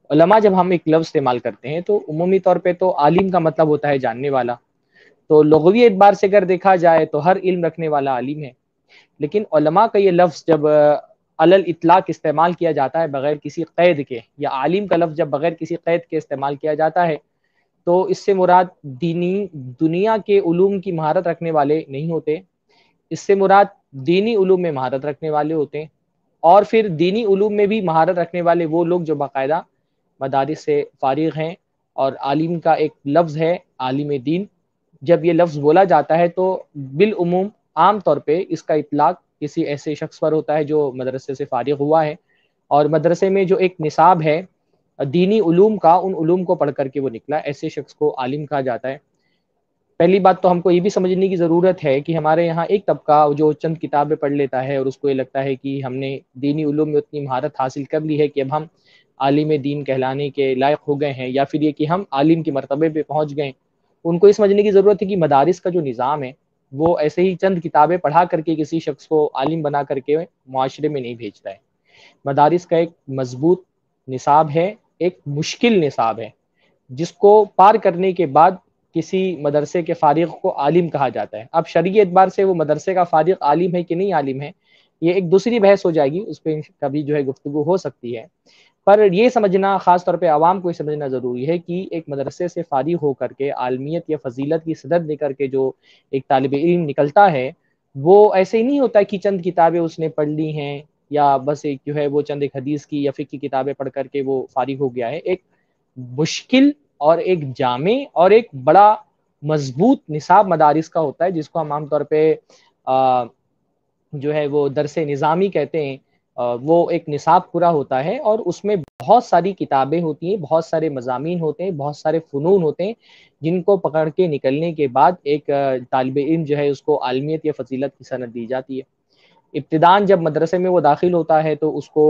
علماء جب ہم ایک لفظ استعمال کرتے ہیں تو عمومی طور پہ تو عالم کا مطلب ہوتا ہے جاننے والا. تو لغوی اعتبار سے اگر دیکھا جائے تو ہر علم رکھنے والا عالم ہے. لیکن علماء کا یہ لفظ جب علل اطلاق استعمال کیا جاتا ہے بغیر کسی قید کے، یا عالم کا لفظ جب بغیر کسی قید کے استعمال کیا جاتا ہے، تو اس سے مراد دنیا کے علوم کی مہارت رکھنے والے نہیں ہوتے. اس سے مراد دینی علوم میں مہارت رکھنے والے ہوتے ہیں. اور پھر دینی علوم میں بھی مہارت رکھنے والے وہ لوگ جو باقاعدہ مدارس سے فارغ ہیں. اور عالم کا ایک لفظ ہے عالم دین. جب یہ لفظ بولا جاتا ہے تو بالعموم عام طور پہ اس کا اطلاق کسی ایسے شخص پر ہوتا ہے جو مدرسے سے فارغ ہوا ہے، اور مدرسے میں جو ایک نصاب ہے دینی علوم کا، ان علوم کو پڑھ کر کے وہ نکلا، ایسے شخص کو عالم کہا جاتا ہے. پہلی بات تو ہم کو یہ بھی سمجھنے کی ضرورت ہے کہ ہمارے یہاں ایک طبقہ جو چند کتابیں پڑھ لیتا ہے اور اس کو یہ لگتا ہے کہ ہم نے دینی علوم میں اتنی مہارت حاصل کر لی ہے کہ اب ہم عالم دین کہلانے کے لائق ہو گئے ہیں، یا پھر یہ کہ ہم عالم کے مرتبے پہ پہنچ گئے. ان کو یہ سمجھنے کی ضرورت ہے کہ مدارس کا جو نظام ہے وہ ایسے ہی چند کتابیں پڑھا کر کے کسی شخص کو عالم بنا کر کے معاشرے میں نہیں بھیجتا ہے. مدارس کا ایک مضبوط نصاب ہے، ایک مشکل نصاب ہے، جس کو پار کرنے کے بعد کسی مدرسے کے فارغ کو عالم کہا جاتا ہے. اب شرعی اعتبار سے وہ مدرسے کا فارغ عالم ہے کہ نہیں عالم ہے، یہ ایک دوسری بحث ہو جائے گی، اس پہ کبھی جو ہے گفتگو ہو سکتی ہے. پر یہ سمجھنا، خاص طور پہ عوام کو یہ سمجھنا ضروری ہے کہ ایک مدرسے سے فارغ ہو کر کے عالمیت یا فضیلت کی صدر دے کر کے جو ایک طالب علم نکلتا ہے، وہ ایسے ہی نہیں ہوتا کہ چند کتابیں اس نے پڑھ لی ہیں، یا بس ایک جو ہے وہ چند ایک حدیث کی یا فقہ کی کتابیں پڑھ کر کے وہ فارغ ہو گیا ہے. ایک مشکل اور ایک جامع اور ایک بڑا مضبوط نصاب مدارس کا ہوتا ہے، جس کو ہم عام طور پہ جو ہے وہ درس نظامی کہتے ہیں. وہ ایک نصاب پورا ہوتا ہے اور اس میں بہت ساری کتابیں ہوتی ہیں، بہت سارے مضامین ہوتے ہیں، بہت سارے فنون ہوتے ہیں، جن کو پکڑ کے نکلنے کے بعد ایک طالب علم جو ہے اس کو عالمیت یا فضیلت کی سند دی جاتی ہے. ابتداءً جب مدرسے میں وہ داخل ہوتا ہے تو اس کو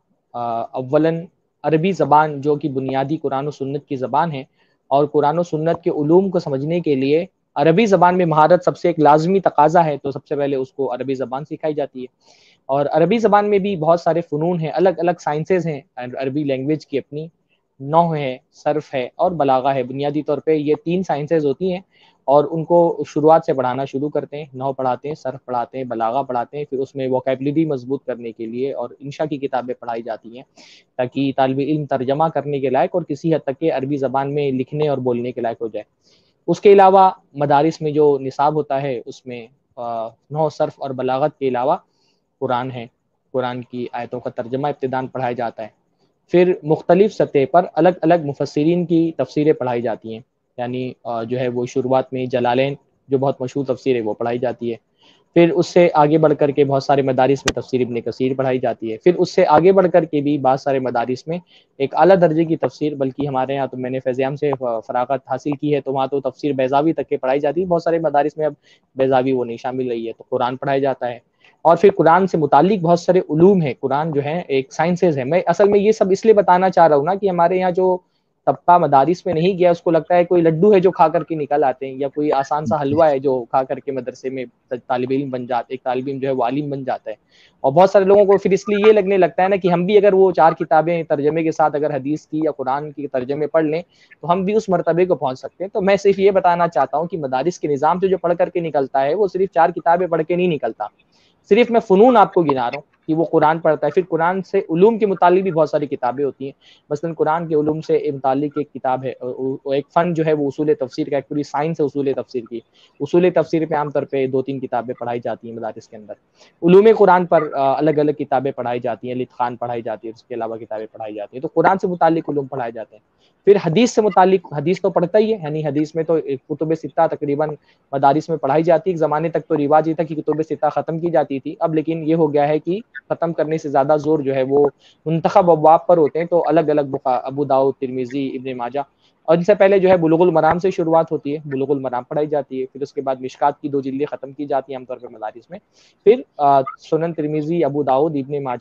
اولاً عربی زبان جو کہ بنیادی قرآن و سنت کی زبان ہے، اور قرآن و سنت کے علوم کو سمجھنے کے لیے عربی زبان میں مہارت سب سے ایک لازمی تقاضا ہے، تو سب سے پہلے اس کو عربی زبان سکھائی جاتی ہے. اور عربی زبان میں بھی بہت سارے فنون ہیں، الگ الگ سائنسز ہیں عربی لینگویج کی اپنی. نحو ہے، صرف ہے اور بلاغہ ہے. بنیادی طور پہ یہ 3 سائنسز ہوتی ہیں، اور ان کو شروعات سے پڑھانا شروع کرتے ہیں. نحو پڑھاتے ہیں، صرف پڑھاتے ہیں، بلاغہ پڑھاتے ہیں، پھر اس میں ووکیبلری مضبوط کرنے کے لیے اور انشاء کی کتابیں پڑھائی جاتی ہیں، تاکہ طالب علم ترجمہ کرنے کے لائق اور کسی حد تک کہ عربی زبان میں لکھنے اور بولنے کے لائق ہو جائے. اس کے علاوہ مدارس میں جو نصاب ہوتا ہے اس میں نحو، صرف اور بلاغت کے علاوہ قرآن ہے. قرآن کی آیتوں کا ترجمہ ابتداءً پڑھایا جاتا ہے. پھر مختلف سطح پر الگ الگ مفسرین کی تفسیریں پڑھائی جاتی ہیں. یعنی جو ہے وہ شروعات میں جلالین جو بہت مشہور تفسیر ہے وہ پڑھائی جاتی ہے. پھر اس سے آگے بڑھ کر کے بہت سارے مدارس میں تفسیر ابن کثیر پڑھائی جاتی ہے. پھر اس سے آگے بڑھ کر کے بھی بعض سارے مدارس میں ایک اعلیٰ درجے کی تفسیر، بلکہ ہمارے یہاں تو میں نے فیض عام سے فراغت حاصل کی ہے تو وہاں تو تفسیر بیضاوی تک کے پڑھائی جاتی ہے. بہت سارے مدارس میں اب بیضاوی وہ نہیں شامل رہی ہے، تو قرآن پڑھایا جاتا ہے. اور پھر قرآن سے متعلق بہت سارے علوم ہیں. قرآن جو ہے ایک سائنسز ہے. میں اصل میں یہ سب اس لیے بتانا چاہ رہا ہوں نا کہ ہمارے یہاں جو طبقہ مدارس میں نہیں گیا، اس کو لگتا ہے کوئی لڈو ہے جو کھا کر کے نکل آتے ہیں، یا کوئی آسان سا حلوہ ہے جو کھا کر کے مدرسے میں طالب علم بن جاتے، ایک طالب علم جو ہے وہ عالم بن جاتا ہے. اور بہت سارے لوگوں کو پھر اس لیے یہ لگنے لگتا ہے نا کہ ہم بھی اگر وہ 4 کتابیں ترجمے کے ساتھ اگر حدیث کی یا قرآن کی ترجمے پڑھ لیں تو ہم بھی اس مرتبے کو پہنچ سکتے ہیں. تو میں صرف یہ بتانا چاہتا ہوں کہ مدارس کے نظام سے جو پڑھ کر کے نکلتا ہے وہ صرف 4 کتابیں پڑھ کے نہیں نکلتا. صرف میں فنون آپ کو گنا رہا ہوں کہ وہ قرآن پڑھتا ہے. پھر قرآن سے علوم کے متعلق بھی بہت ساری کتابیں ہوتی ہیں. مثلا قرآن کے علوم سے متعلق ایک کتاب ہے، ایک فن جو ہے وہ اصول تفسیر کا، ایک پوری سائنس ہے اصول تفسیر کی. اصول تفسیر پہ عام طور پہ 2-3 کتابیں پڑھائی جاتی ہیں مدارس کے اندر. علوم قرآن پر الگ الگ کتابیں پڑھائی جاتی ہیں، لطخان پڑھائی جاتی ہے، اس کے علاوہ کتابیں پڑھائی جاتی ہیں. تو قرآن سے متعلق علوم پڑھائے جاتے ہیں. پھر حدیث سے متعلق، حدیث تو پڑھتا ہی ہے، یعنی حدیث میں تو کتب ستہ تقریباً مدارس میں پڑھائی جاتی ہے. ایک زمانے تک تو رواج یہ تھا کہ کتب ستہ ختم کی جاتی تھی، اب لیکن یہ ہو گیا ہے کہ ختم کرنے سے زیادہ زور جو ہے وہ منتخب ابواب پر ہوتے ہیں. تو الگ الگ ابو داؤد، ترمذی، ابن ماجہ، اور ان سے پہلے جو ہے بلوغ المرام سے شروعات ہوتی ہے. بلوغ المرام پڑھائی جاتی ہے. پھر اس کے بعد مشکات کی 2 جلدیں ختم کی جاتی ہیں عام طور پر مدارس میں. پھر سنن ترمذی، ابو داؤد، ابن ماجہ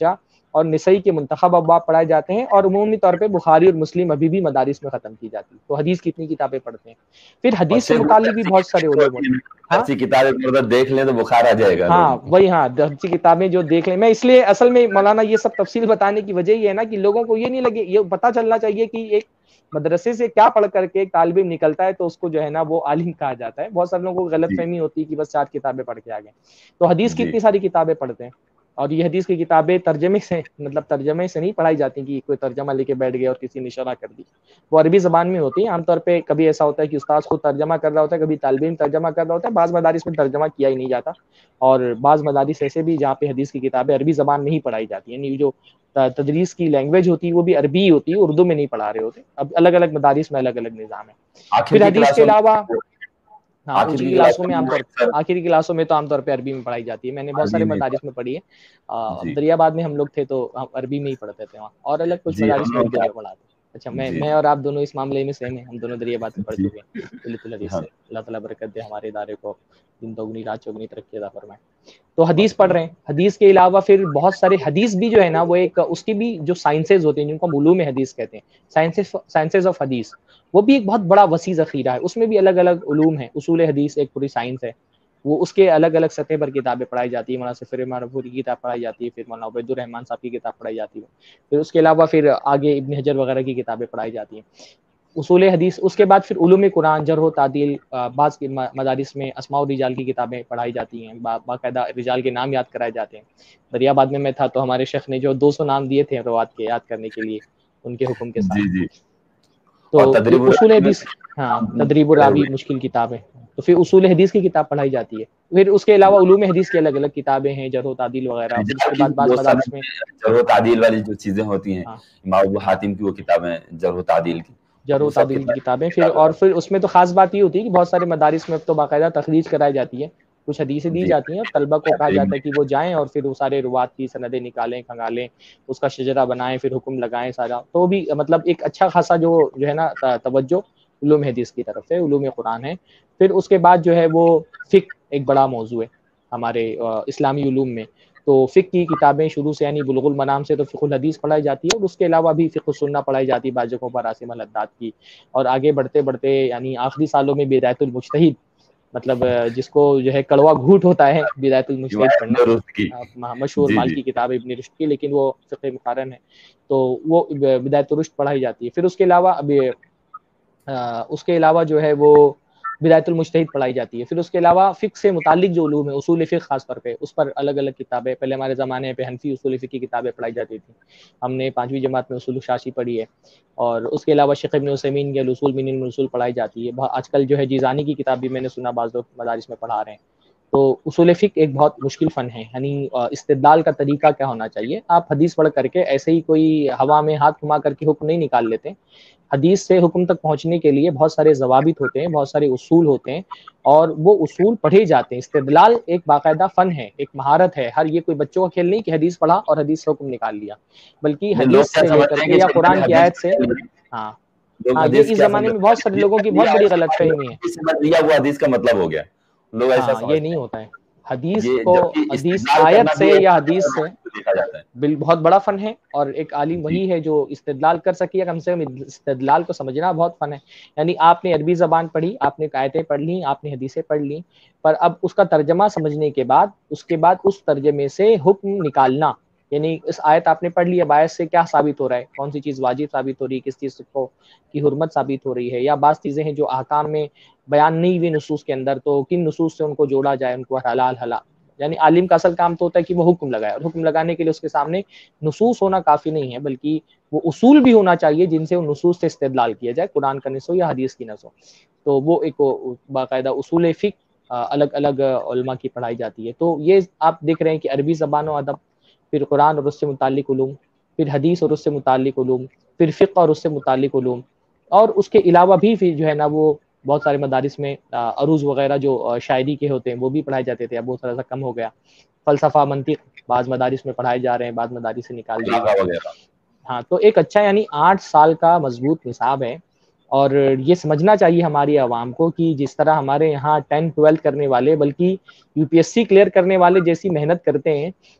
اور نسائی کے منتخب ابواب پڑھائے جاتے ہیں، اور عمومی طور پہ بخاری اور مسلم ابھی بھی مدارس میں ختم کی جاتی ہے. تو حدیث کی اتنی کتابیں پڑھتے ہیں. پھر اور حدیث سے شیخ وہ متعلق بھی درسی بہت سارے علوم ہوتے ہیں. ہاں درسی کتابیں مطلب دیکھ لیں تو بخار آ جائے گا ہاں لوگوں کو. وہی، ہاں درسی کتابیں جو دیکھ لیں. میں اس لیے اصل میں مولانا یہ سب تفصیل بتانے کی وجہ یہ ہے نا کہ لوگوں کو یہ نہیں لگے، یہ پتہ چلنا چاہیے کہ ایک مدرسے سے کیا پڑھ کر کے ایک طالب علم نکلتا ہے تو اس کو جو ہے نا وہ عالم کہا جاتا ہے. بہت سارے لوگوں کو غلط جی فہمی ہوتی ہے کہ بس 4 کتابیں پڑھ کے آ گئے. تو حدیث کی جی اتنی ساری کتابیں پڑھتے ہیں، اور یہ حدیث کی کتابیں ترجمے سے مطلب ترجمے سے نہیں پڑھائی جاتی کہ کوئی ترجمہ لے کے بیٹھ گیا اور کسی نے شرح کر دی. وہ عربی زبان میں ہوتی ہے. عام طور پہ کبھی ایسا ہوتا ہے کہ استاد خود ترجمہ کر رہا ہوتا ہے، کبھی طالب علم ترجمہ کر رہا ہوتا ہے. بعض مدارس میں ترجمہ کیا ہی نہیں جاتا، اور بعض مدارس ایسے بھی جہاں پہ حدیث کی کتابیں عربی زبان میں ہی پڑھائی جاتی ہیں. یعنی جو تدریس کی لینگویج ہوتی ہے وہ بھی عربی ہی ہوتی ہے، اردو میں نہیں پڑھا رہے ہوتے. اب الگ الگ مدارس میں الگ الگ نظام ہے. آخر پھر کی حدیث کے کلاسوں علاوہ میں ہاں آخر اونچی کی کلاسوں میں عام میں طور اکثر آخری کلاسوں میں تو عام طور پہ عربی میں پڑھائی جاتی ہے. میں نے بہت عربی سارے میں مدارس میں پڑھی ہے. جی دریا آباد میں ہم لوگ تھے تو ہم عربی میں ہی پڑھتے تھے وہاں، اور الگ کچھ جی مدارس ہم میں لوگ اردو میں پڑھاتے. اچھا، جی میں اور آپ دونوں اس معاملے میں سیم ہیں. ہم دونوں دریا آباد سے پڑھ جی چکے ہیں کلیۃ الحدیث ہاں سے. اللہ تعالیٰ برکت دے ہمارے ادارے کو، دن دوگنی رات چوگنی ترقی عطا فرمائے. تو حدیث پڑھ رہے ہیں. حدیث کے علاوہ پھر بہت سارے حدیث بھی جو ہے نا وہ ایک اس کی بھی جو سائنسز ہوتے ہیں جن کو ہم علوم حدیث کہتے ہیں، سائنسز آف حدیث، وہ بھی ایک بہت بڑا وسیع ذخیرہ ہے. اس میں بھی الگ الگ علوم ہیں. اصول حدیث ایک پوری سائنس ہے. وہ اس کے الگ الگ سطح پر کتابیں پڑھائی جاتی ہیں. مولانا صفر مانپوری کی کتاب پڑھائی جاتی ہے، پھر مولانا عبید الرحمان صاحب کی کتاب پڑھائی جاتی ہے. پھر اس کے علاوہ پھر آگے ابن حجر وغیرہ کی کتابیں پڑھائی جاتی ہیں، اصول حدیث. اس کے بعد پھر علوم قرآن، جرح و تعدیل، بعض کے مدارس میں اسماء الرجال کی کتابیں پڑھائی جاتی ہیں، باقاعدہ رجال کے نام یاد کرائے جاتے ہیں. دریا آباد میں تھا تو ہمارے شیخ نے جو 200 نام دیے تھے روات کے یاد کرنے کے لیے ان کے حکم کے جی ساتھ. جی. تو اور یہ تدریب اصول الراوی میں حدیث، ہاں ہم تدریب پڑھے الراوی ہوئے مشکل کتاب ہے. تو پھر اصول حدیث کی کتاب پڑھائی جاتی ہے. پھر اس کے علاوہ علوم حدیث کی الگ الگ کتابیں ہیں، جرح و تعدیل وغیرہ. پھر اس رجال کے کی بعد بعض وہ سب مدارس میں جرح و تعدیل والی جو چیزیں ہوتی ہیں، ہاں امام ابو حاتم کی وہ کتابیں جرح و تعدیل کی، جرح و وہ سب تعدیل کی کتابیں. پھر کتابیں اور پھر اس میں تو خاص بات یہ ہوتی ہے کہ بہت سارے مدارس میں اب تو باقاعدہ تخریج کرائی جاتی ہے. کچھ حدیثیں دی جی جاتی ہیں اور طلبہ کو کہا بہترین جاتا ہے کہ وہ جائیں اور پھر وہ سارے روات کی سندیں نکالیں کھنگالیں، اس کا شجرہ بنائیں، پھر حکم لگائیں سارا. تو بھی مطلب ایک اچھا خاصا جو ہے نا توجہ علوم حدیث کی طرف سے، علوم قرآن ہے. پھر اس کے بعد جو ہے وہ فقہ ایک بڑا موضوع ہے ہمارے اسلامی علوم میں. تو فقہ کی کتابیں شروع سے یعنی بلوغ المرام سے تو فقہ الحدیث پڑھائی جاتی ہے، اور اس کے علاوہ بھی فقہ السنہ پڑھائی جاتی ہے بعض جگہوں پر عاصم الحداد کی. اور آگے بڑھتے بڑھتے یعنی آخری سالوں میں بدایت المجتہد، مطلب جس کو جو ہے کڑوا گھوٹ ہوتا ہے بدایت المجتہد پڑھنا، درست کی. مشہور جی جی مالکی کتاب ابن رشد کی، لیکن وہ فقہ مقارن ہے. تو وہ بدایت الرشد پڑھائی جاتی ہے. پھر اس کے علاوہ اس کے علاوہ جو ہے وہ بدایت المجتہد پڑھائی جاتی ہے. پھر اس کے علاوہ فقہ سے متعلق جو علوم ہے، اصول فقہ خاص طور پہ، اس پر الگ الگ کتابیں. پہلے ہمارے زمانے پہ حنفی اصول فقہ کی کتابیں پڑھائی جاتی تھیں. ہم نے 5ویں جماعت میں اصول الشاشی پڑھی ہے. اور اس کے علاوہ شیخ ابن عثیمین کے الاصول من علم الاصول پڑھائی جاتی ہے. آج کل جو ہے جیزانی کی کتاب بھی میں نے سنا بعض لوگ مدارس میں پڑھا رہے ہیں. تو اصول فقہ ایک بہت مشکل فن ہے. یعنی استدلال کا طریقہ کیا ہونا چاہیے. آپ حدیث پڑھ کر کے ایسے ہی کوئی ہوا میں ہاتھ گھما کر کے حکم نہیں نکال لیتے. حدیث سے حکم تک پہنچنے کے لیے بہت سارے ضوابط ہوتے ہیں، بہت سارے اصول ہوتے ہیں، اور وہ اصول پڑھے جاتے ہیں. استدلال ایک باقاعدہ فن ہے، ایک مہارت ہے. ہر یہ کوئی بچوں کا کھیل نہیں کہ حدیث پڑھا اور حدیث سے حکم نکال لیا، بلکہ نہیں، لوگ حدیث کیا سے لے کر سمجھتے ہیں کے کہ یا چھوٹے قرآن میں کی حدیث آیت سے. ہاں لوگ ہاں یہ حدیث اس کیا زمانے میں سمجھتے بہت ہیں، سارے حدیث لوگوں کی سمجھ بہت لیا بڑی غلط فہمی ہے. حدیث سمجھ لیا وہ حدیث کا مطلب ہو گیا. لوگ ایسا ہاں یہ سمجھتے نہیں ہیں. ہوتا ہے. حدیث یہ کو جبکہ حدیث استدلال کرنا آیت سے بھی ایک یا فن حدیث سے دیکھا جاتا ہے. بہت بڑا فن ہے. اور ایک عالم جی وہی ہے جو استدلال کر سکے، یا کم سے کم استدلال کو سمجھنا بہت فن ہے. یعنی آپ نے عربی زبان پڑھی، آپ نے آیتیں پڑھ لی، آپ نے حدیثیں پڑھ لی، پر اب اس کا ترجمہ سمجھنے کے بعد اس ترجمے سے حکم نکالنا. یعنی اس آیت آپ نے پڑھ لی، اب آیت سے کیا ثابت ہو رہا ہے، کون سی چیز واجب ثابت ہو رہی ہے، کس چیز کو کی حرمت ثابت ہو رہی ہے، یا بعض چیزیں ہیں جو احکام میں بیان نہیں ہوئی نصوص کے اندر، تو کن نصوص سے ان کو جوڑا جائے، ان کو حلال حلال. یعنی عالم کا اصل کام تو ہوتا ہے کہ وہ حکم لگائے، اور حکم لگانے کے لیے اس کے سامنے نصوص ہونا کافی نہیں ہے، بلکہ وہ اصول بھی ہونا چاہیے جن سے ان نصوص سے استدلال کیا جائے، قرآن کا نص ہو یا حدیث کی نص ہو. تو وہ ایک باقاعدہ اصول فقہ الگ الگ علماء کی پڑھائی جاتی ہے. تو یہ آپ دیکھ رہے ہیں کہ عربی زبان و ادب، پھر قرآن اور اس سے متعلق علوم، پھر حدیث اور اس سے متعلق علوم، پھر فقہ اور اس سے متعلق علوم. اور اس کے علاوہ بھی پھر جو ہے نا وہ بہت سارے مدارس میں عروض وغیرہ جو شاعری کے ہوتے ہیں وہ بھی پڑھائے جاتے تھے. اب بہت سا کم ہو گیا. فلسفہ منطق بعض مدارس میں پڑھائے جا رہے ہیں، بعض مدارس سے نکال دیے گئے. علاقہ وغیرہ. ہاں تو ایک اچھا یعنی 8 سال کا مضبوط نصاب ہے. اور یہ سمجھنا چاہیے ہماری عوام کو کہ جس طرح ہمارے یہاں 10 12 کرنے والے، بلکہ UPSC کلیئر کرنے والے جیسی محنت کرتے ہیں،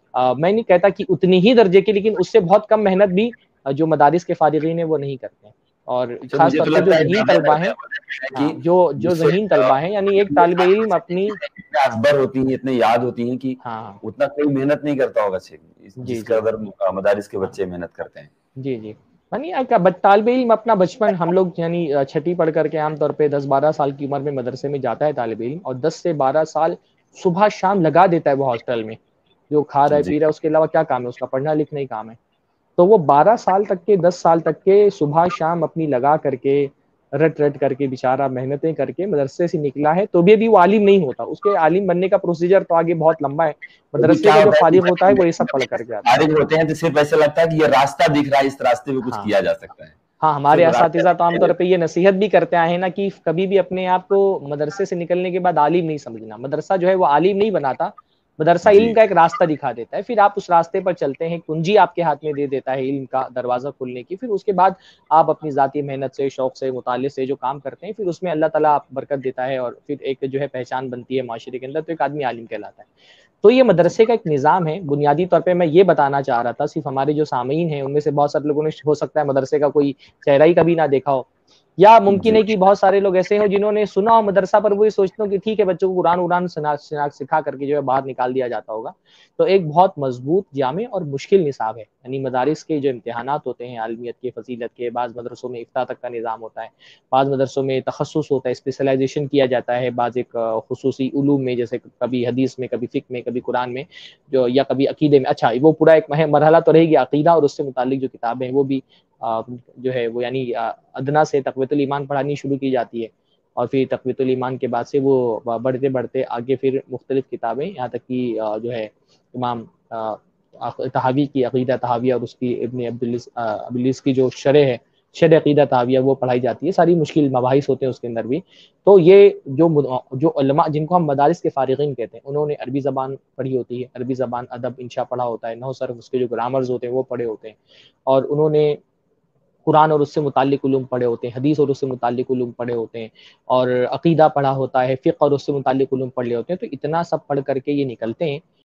میں نہیں کہتا کہ اتنی ہی درجے کی، لیکن اس سے بہت کم محنت بھی جو مدارس کے فارغین ہیں وہ نہیں کرتے ہیں. اور تو خاص مجھے طور تو پہ جو لگتا ہے ذہین زیادہ طلبہ ہیں، کہ ہاں جو جس کو ذہین طلبہ ہیں، یعنی ایک طالب علم اپنی، اتنے ازبر ہوتی ہیں، اتنے یاد ہوتی ہیں کہ ہاں ہاں اتنا کوئی محنت نہیں کرتا ہوگا جی جس جی قدر مدارس کے ہاں بچے محنت کرتے ہیں. جی جی. یعنی طالب علم اپنا بچپن، ہم لوگ یعنی چھٹی پڑھ کر کے عام طور پہ 10-12 سال کی عمر میں مدرسے میں جاتا ہے طالب علم، اور 10 سے 12 سال صبح شام لگا دیتا ہے وہ ہاسٹل میں، جو کھا رہا ہے جی پی رہا ہے، اس کے علاوہ کیا کام ہے اس کا؟ پڑھنا لکھنا ہی کام ہے. تو وہ 12 سال تک کے، 10 سال تک کے صبح شام اپنی لگا کر کے، رٹ رٹ کر کے بیچارہ محنتیں کر کے مدرسے سے نکلا ہے، تو بھی وہ عالم نہیں ہوتا. اس کے عالم بننے کا پروسیجر تو آگے بہت لمبا ہے. ابھی مدرسے کیا کا جو ہوتا ہے کہ فارغ ہوتا ہے وہ یہ سب پڑھ کر کے آتا ہے. فارغ ہوتے ہیں تو صرف ایسا لگتا ہے کہ یہ راستہ دکھ رہا ہے، اس راستے پہ کچھ ہاں کیا جا سکتا ہے. ہاں، ہمارے صرف راستہ اساتذہ تو عام دکھائی طور دیتا پہ یہ نصیحت بھی کرتے آئے ہیں نا کہ کبھی بھی اپنے آپ کو مدرسے سے نکلنے کے بعد عالم نہیں سمجھنا. مدرسہ جو ہے وہ عالم نہیں بناتا، مدرسہ ہے. علم جی کا ایک راستہ دکھا دیتا ہے. پھر آپ اس راستے پر چلتے ہیں، کنجی آپ کے ہاتھ میں دے دیتا ہے علم کا دروازہ کھولنے کی. پھر اس کے بعد آپ اپنی ذاتی محنت سے، شوق سے، مطالعے سے جو کام کرتے ہیں، پھر اس میں اللہ تعالیٰ آپ برکت دیتا ہے، اور پھر ایک جو ہے پہچان بنتی ہے معاشرے کے اندر، تو ایک آدمی عالم کہلاتا ہے. تو یہ جی مدرسے کا ایک نظام ہے. بنیادی طور پہ میں یہ بتانا چاہ رہا تھا، صرف ہمارے جو سامعین ہیں ان میں سے بہت سارے لوگوں نے ہو سکتا ہے مدرسے کا کوئی چہرہ ہی کبھی نہ دیکھا ہو، یا ممکن جی ہے کہ بہت سارے لوگ ایسے ہوں جنہوں نے سنا ہو مدرسہ، پر وہ یہ سوچتے ہوں کہ ٹھیک ہے بچوں کو قرآن سکھا کر کے جو ہے باہر نکال دیا جاتا ہوگا. تو ایک بہت مضبوط، جامع اور مشکل نصاب ہے. یعنی مدارس کے جو امتحانات ہوتے ہیں عالمیت کے، فضیلت کے، بعض مدرسوں میں افتاء تک کا نظام ہوتا ہے، بعض مدرسوں میں تخصص ہوتا ہے، اسپیشلائزیشن کیا جاتا ہے بعض ایک خصوصی علوم میں، جیسے کبھی حدیث میں، کبھی فقہ میں، کبھی قرآن میں، یا کبھی عقیدے میں. اچھا، وہ پورا ایک مرحلہ تو رہے گی عقیدہ، اور اس سے متعلق جو کتابیں ہیں وہ بھی جو ہے وہ یعنی ادنا سے تقویۃ الایمان پڑھانی شروع کی جاتی ہے، اور پھر تقویۃ الایمان کے بعد سے وہ بڑھتے بڑھتے آگے پھر مختلف کتابیں، یہاں تک کہ جو ہے امام طحاوی کی عقیدہ طحاویہ، اور اس کی ابن عبدالعزیز کی جو شرح ہے، شرح عقیدہ طحاویہ، وہ پڑھائی جاتی ہے. ساری مشکل مباحث ہوتے ہیں اس کے اندر بھی. تو یہ جو علماء جن کو ہم مدارس کے فارغین کہتے ہیں، انہوں نے عربی زبان پڑھی ہوتی ہے، عربی زبان، ادب، انشاء پڑھا ہوتا ہے، نحو صرف، اس کے جو گرامرز ہوتے ہیں وہ پڑھے ہوتے ہیں، اور انہوں نے قرآن اور اس سے متعلق علوم پڑھے ہوتے ہیں، حدیث اور اس سے متعلق علوم پڑھے ہوتے ہیں، اور عقیدہ پڑھا ہوتا ہے، فقہ اور اس سے متعلق علوم پڑھ لے ہوتے ہیں. تو اتنا سب پڑھ کر کے یہ نکلتے ہیں.